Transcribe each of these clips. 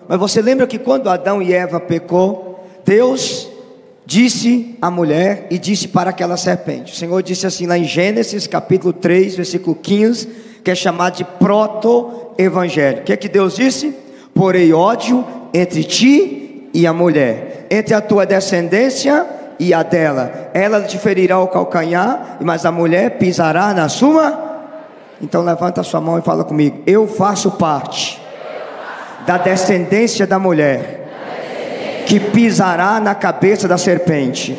Mas você lembra que quando Adão e Eva pecou, Deus disse à mulher e disse para aquela serpente. O Senhor disse assim lá em Gênesis capítulo 3, versículo 15, que é chamado de proto-evangelho. O que é que Deus disse? Porém ódio entre ti e a mulher, entre a tua descendência e a dela. Ela te ferirá o calcanhar, mas a mulher pisará na sua. Então levanta a sua mão e fala comigo: eu faço parte da descendência da mulher, que pisará na cabeça da serpente.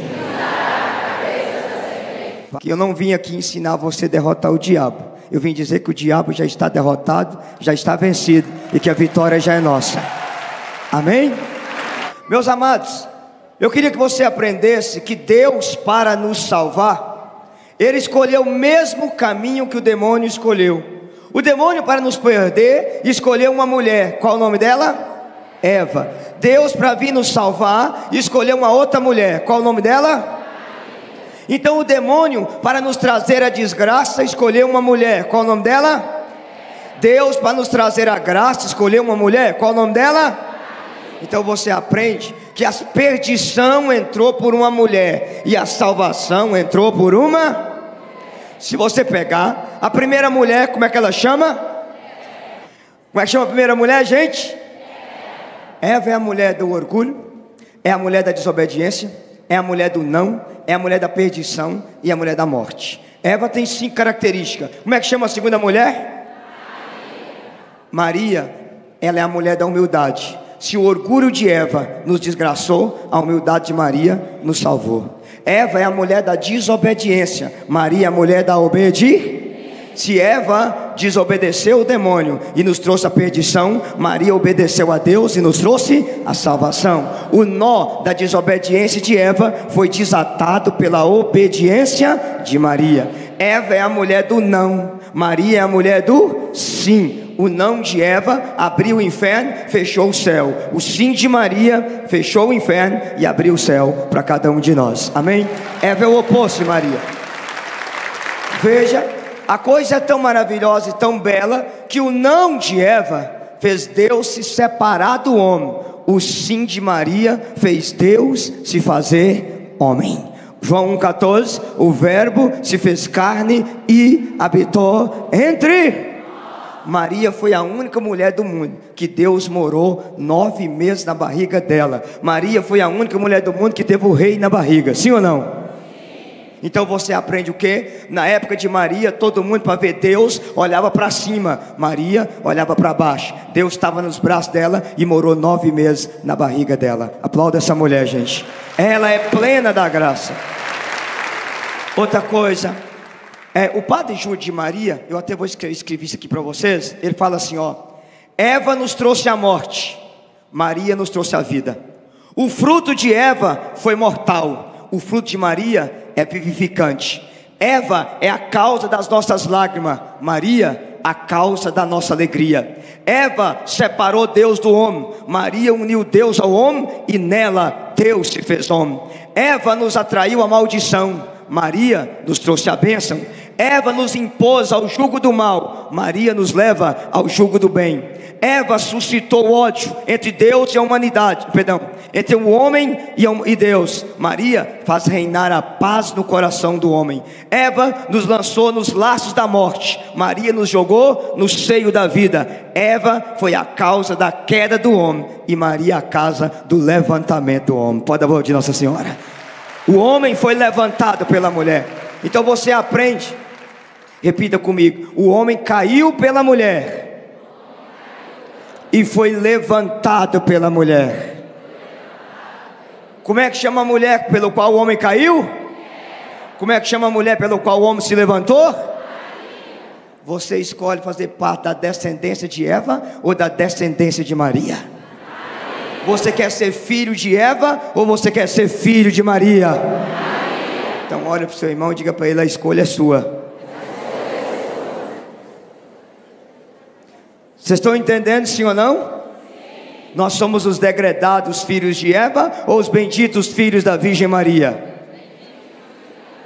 Eu não vim aqui ensinar você a derrotar o diabo. Eu vim dizer que o diabo já está derrotado, já está vencido, e que a vitória já é nossa. Amém? Meus amados, eu queria que você aprendesse que Deus, para nos salvar, Ele escolheu o mesmo caminho que o demônio escolheu. O demônio, para nos perder, escolheu uma mulher. Qual o nome dela? Eva. Deus, para vir nos salvar, escolheu uma outra mulher. Qual o nome dela? Então o demônio, para nos trazer a desgraça, escolheu uma mulher. Qual o nome dela? Deus, para nos trazer a graça, escolheu uma mulher. Qual o nome dela? Então você aprende que a perdição entrou por uma mulher e a salvação entrou por uma. Se você pegar a primeira mulher, como é que ela chama? Como é que chama a primeira mulher, gente? Eva é a mulher do orgulho, é a mulher da desobediência, é a mulher do não, é a mulher da perdição e a mulher da morte. Eva tem 5 características. Como é que chama a segunda mulher? Maria, ela é a mulher da humildade. Se o orgulho de Eva nos desgraçou, a humildade de Maria nos salvou. Eva é a mulher da desobediência, Maria é a mulher da obediência. Se Eva desobedeceu o demônio e nos trouxe a perdição, Maria obedeceu a Deus e nos trouxe a salvação. O nó da desobediência de Eva foi desatado pela obediência de Maria. Eva é a mulher do não, Maria é a mulher do sim. O não de Eva abriu o inferno, fechou o céu. O sim de Maria fechou o inferno e abriu o céu para cada um de nós. Amém? Eva é o oposto de Maria. Veja, a coisa é tão maravilhosa e tão bela que o não de Eva fez Deus se separar do homem. O sim de Maria fez Deus se fazer homem. João 1,14, o verbo se fez carne e habitou entre. Maria foi a única mulher do mundo que Deus morou 9 meses na barriga dela. Maria foi a única mulher do mundo que teve o rei na barriga, sim ou não? Sim. Então você aprende o que? Na época de Maria, todo mundo para ver Deus olhava para cima, Maria olhava para baixo. Deus estava nos braços dela e morou 9 meses na barriga dela. Aplauda essa mulher, gente. Ela é plena da graça. Outra coisa, o padre Júlio de Maria, eu até vou escrever isso aqui para vocês. Ele fala assim, ó: Eva nos trouxe a morte, Maria nos trouxe a vida. O fruto de Eva foi mortal, o fruto de Maria é vivificante. Eva é a causa das nossas lágrimas, Maria a causa da nossa alegria. Eva separou Deus do homem, Maria uniu Deus ao homem e nela Deus se fez homem. Eva nos atraiu a maldição, Maria nos trouxe a bênção. Eva nos impôs ao jugo do mal, Maria nos leva ao jugo do bem. Eva suscitou ódio entre Deus e a humanidade, entre o homem e Deus. Maria faz reinar a paz no coração do homem. Eva nos lançou nos laços da morte, Maria nos jogou no seio da vida. Eva foi a causa da queda do homem e Maria a causa do levantamento do homem. Pode aplaudir Nossa Senhora. O homem foi levantado pela mulher. Então você aprende, repita comigo: o homem caiu pela mulher e foi levantado pela mulher. Como é que chama a mulher pelo qual o homem caiu? Como é que chama a mulher pelo qual o homem se levantou? Você escolhe fazer parte da descendência de Eva ou da descendência de Maria? Você quer ser filho de Eva ou você quer ser filho de Maria? Então olha para o seu irmão e diga para ele: a escolha é sua. Vocês estão entendendo, sim ou não? Sim. Nós somos os degredados filhos de Eva ou os benditos filhos da Virgem Maria?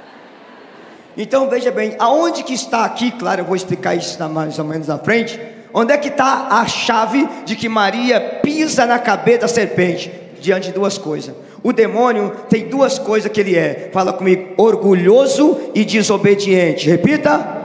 Então veja bem, aonde que está aqui, claro, eu vou explicar isso mais ou menos na frente. Onde é que está a chave de que Maria pisa na cabeça da serpente? Diante de duas coisas. O demônio tem duas coisas que ele é. Fala comigo: orgulhoso e desobediente. Repita.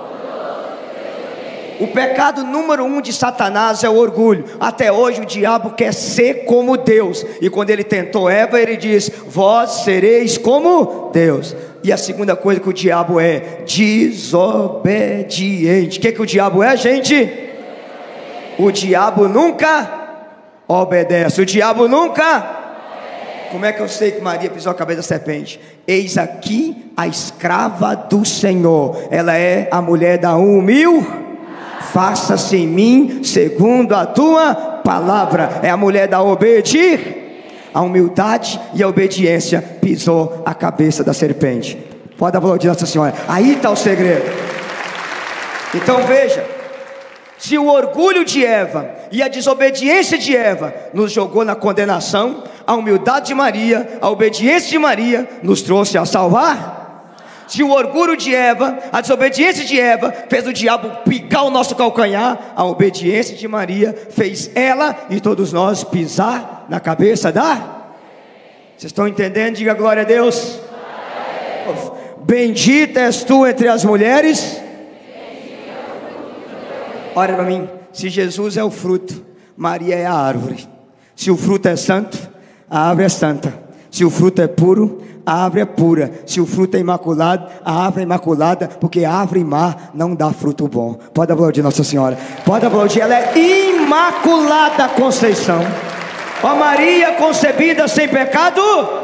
O pecado número 1 de Satanás é o orgulho. Até hoje o diabo quer ser como Deus. E quando ele tentou Eva, ele diz: vós sereis como Deus. E a segunda coisa que o diabo é: desobediente. O que o diabo é, gente? O diabo nunca obedece. O diabo nunca. Como é que eu sei que Maria pisou a cabeça da serpente? Eis aqui a escrava do Senhor. Ela é a mulher da faça-se em mim segundo a tua palavra. É a mulher da a humildade e a obediência pisou a cabeça da serpente. Pode aplaudir Nossa Senhora. Aí está o segredo. Então veja, se o orgulho de Eva e a desobediência de Eva nos jogou na condenação, a humildade de Maria, a obediência de Maria nos trouxe a salvar. Se o orgulho de Eva, a desobediência de Eva fez o diabo picar o nosso calcanhar, a obediência de Maria fez ela e todos nós pisar na cabeça da... Vocês estão entendendo? Diga glória a Deus. Bendita és tu entre as mulheres. Olha para mim, se Jesus é o fruto, Maria é a árvore. Se o fruto é santo, a árvore é santa. Se o fruto é puro, a árvore é pura. Se o fruto é imaculado, a árvore é imaculada, porque a árvore má não dá fruto bom. Pode aplaudir Nossa Senhora. Pode aplaudir, ela é imaculada Conceição. Ó Maria concebida sem pecado.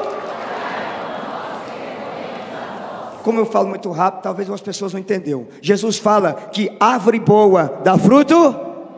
Como eu falo muito rápido, talvez as pessoas não entenderam. Jesus fala que árvore boa dá fruto.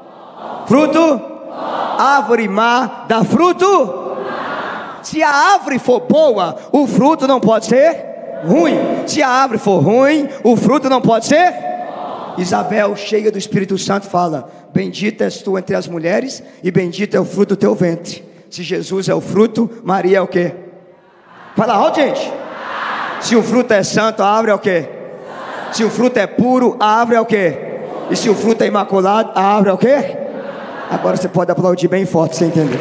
Árvore má dá fruto. Se a árvore for boa, o fruto não pode ser ruim. Se a árvore for ruim, o fruto não pode ser. Isabel, cheia do Espírito Santo, fala: bendita és tu entre as mulheres, e bendito é o fruto do teu ventre. Se Jesus é o fruto, Maria é o quê? Fala alto, gente. Se o fruto é santo, a árvore é o quê? Se o fruto é puro, a árvore é o quê? E se o fruto é imaculado, a árvore é o quê? Agora você pode aplaudir bem forte, você entendeu?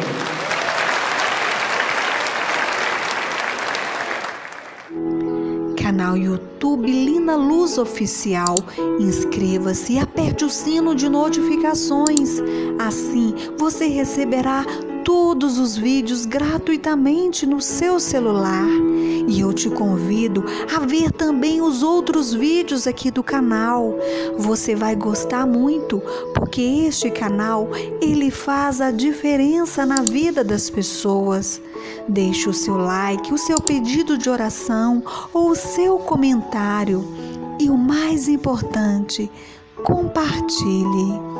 Canal YouTube Lina Luz Oficial. Inscreva-se e aperte o sino de notificações. Assim você receberá todos os vídeos gratuitamente no seu celular. E eu te convido a ver também os outros vídeos aqui do canal. Você vai gostar muito, porque este canal, ele faz a diferença na vida das pessoas. Deixe o seu like, o seu pedido de oração ou o seu comentário. E o mais importante, compartilhe.